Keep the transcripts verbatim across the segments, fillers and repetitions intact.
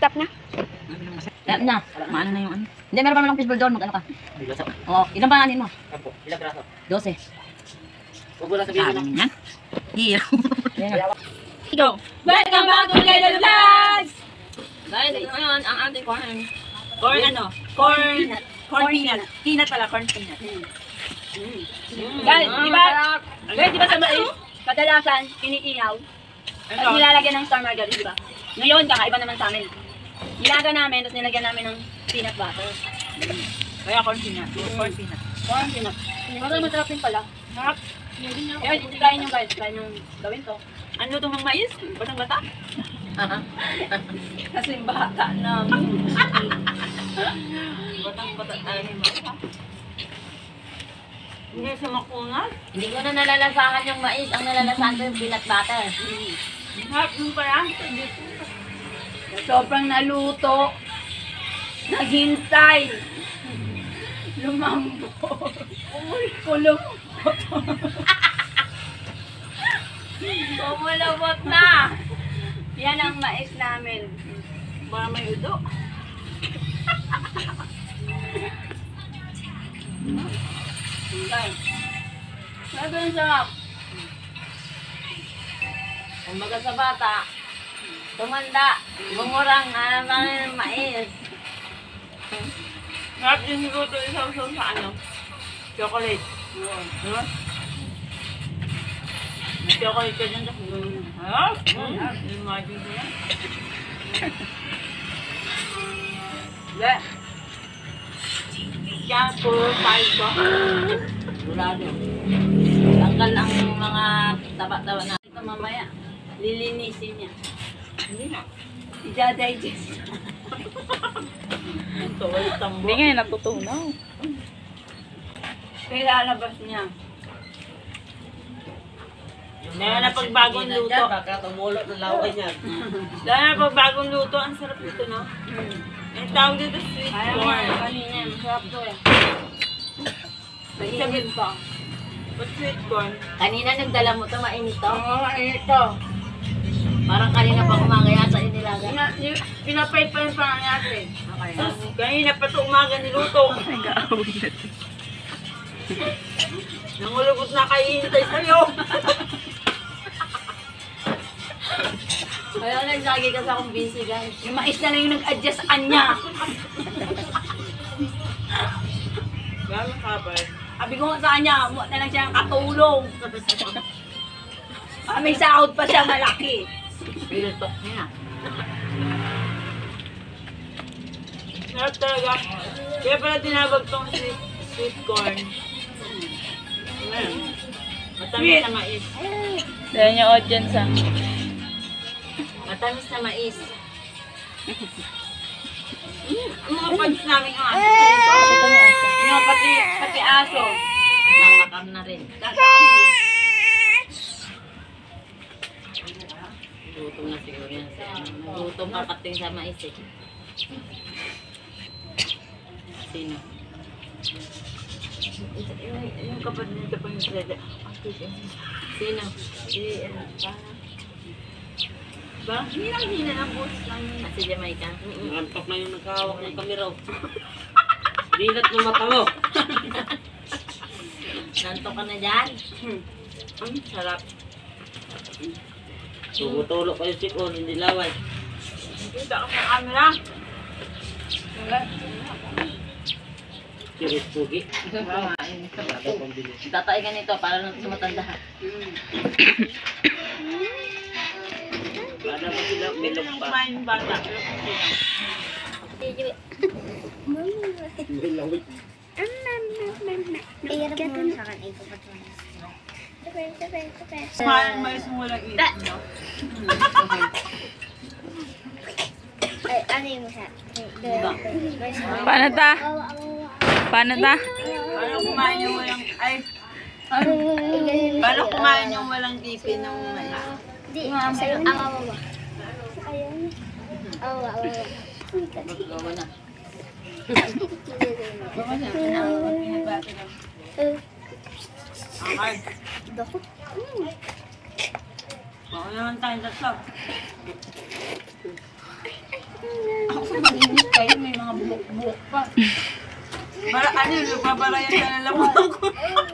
Stop na. Stop na. Maano na yung ano. Hindi, meron pa naman akong fishball doon. Mag-ano ka? Oo. Ilan ba anin mo? Ilang braso? Dose. Huwag mo lang sabihin mo. Yan. Here. Go. Welcome back to Lelo Vlogs! Guys, ito ngayon ang ating corn. Corn ano? Corn. Corn peanut. Peanut pala, corn peanut. Guys, di ba? Guys, di ba sa mais? Kadalasan, iniihaw. At nilalagyan ng star margarine, di ba? Ngayon, kakaiba naman sa amin. Nilaga namin, tapos nilagyan namin ng peanut butter. Kaya corn peanut. Corn peanut. Corn peanut. Parang masarap din pala. Sarap. Kaya, try nyo guys. Try nyo gawin to. Ano itong mga mais? Batang bata? Kasi bata namin. Batang bata tayo ni Mata. Hindi siya makunat. Hindi ko na nalalasahan yung mais. Ang nalalasahan ko yung peanut butter. Harap nung parang. Sobrang naluto. Naghintay. Lumambot. Kulumot. Kumulabot na. Yan ang mais namin. Para may udo. Okay. Sabi ang sarap. Kumbaga sa bata, tumanda, bumurang, ano ba yung mais. Sarap din niluto isaw-saw sa ano? Chocolate. Diba? May chocolate ka dyan. Harap? Harap. Imagine ko yan. Hindi. Yan, puro fiber. Burado. Tanggal ang mga taba-taba na. Ito mamaya, lilinisin niya. Hindi na. I-digest. Ito, walang tambo. Hindi nga, natutunaw. Kailalabas niya. Dahil na pag bagong luto. Baka tumulot ng laway niya. Dahil na pag bagong luto, ang sarap nito, no? Ang tawag dito sweet corn. Kanina, masarap to eh. Sabihin pa. But sweet corn. Kanina nagdala mo to, mainit to. Oo, mainit to. Parang kanina pa umaga yata inilaga. Pina- ni- Pinapay pa yung pangyayari. Okay. Tapos, kanina pa ito umaga niluto. Nangulugot na kayo hintay sa'yo. Kaya nagsagi ka sa akong busy guys. Yung mais na lang yung nag-adjust anya. Gano'n ka ba? Sabi ko nga sa kanya, muwa na lang siya ng katulong. Ah, may sahod pa siya malaki. Pilutok niya. Sarap talaga. Kaya pala tinawag tong sweet, sweet corn. Ayan. Matamis na mais. Dahil yung audience ah. Matamis na mais. Ang mga pads namin ang aso. Ito niya aso. Yung pati, pati aso. Mamakam na rin. Tasaan na. Gutom na siguro yan. Gutom ka kating sa mais eh. Sino? Yung, yung kapatid nito pa yung Freda. Sino? Si, ano, ba? Hindi lang hina ng boses lang yun. Ah, si Jamaica. Antok na yung nagkahawak ng kamera. Dilat ng mata mo. Nanto ka na dyan? Hmm. Ang sarap. Tumutulo kayo si Kon, hindi laway. Kita ko sa camera. Sirit pugi. Tatay ka nito para lang sa matanda. Wala pa sila, Ito milok nang pa. kumain yung bata. Hindi laway. Kumain may sumulang ito, no? Paano ta? Paano ta? Paano kumain yung walang, ay, paano kumain yung walang tipin ng mais? Gawa na. Okay. Baka naman tayong tatlo. Para ano yun, nagpaparayan ka na lang ko.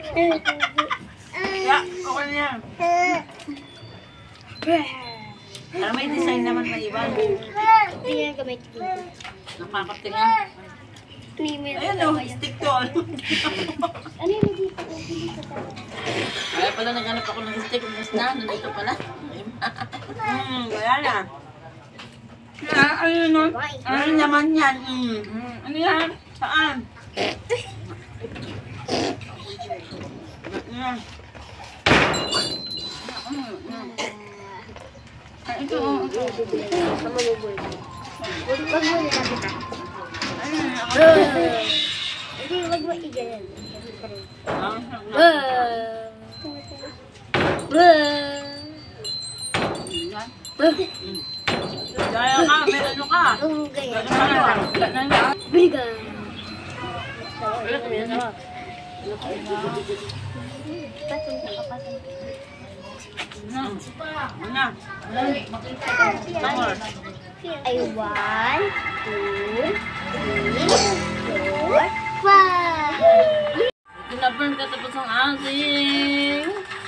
Ya, okay na yan. Para may design naman na iba. Hindi na gamay dito. Nakakapting nga. Ayan o, stick to. Ano yung dito? Kaya pala naghanap ako ng stick. Mas na, nandito pala. Hmm, wala na. Ah, ano nun? Ano naman yan? Hmm. Ano yan? Saan? Ano yan? Ah, ito, oh, ito. Wag mo nilapit ah. Hindi, wag mo i-ganyan. Gaya ka, may ano ka? Oo, ganyan. Gaya ka. Biga. Ano? Ay, one, two, three, four, five. Pinaburn ka tapos ang ating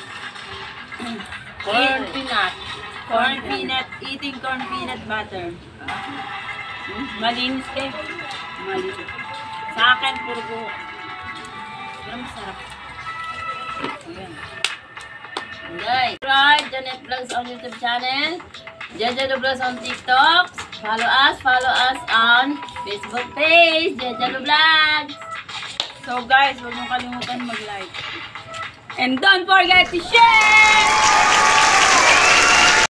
corn peanut. Corn peanut, eating corn peanut butter. Hmm, malinis eh. Malinis. Sa akin, puro buho. Pero masarap. Ayan. Guys, subscribe Janet Vlogs on YouTube channel. Jajalo Vlogs on TikTok. Follow us, follow us on Facebook page, Jajalo Vlogs. So guys, huwag mong kalimutan mag-like. And don't forget to share!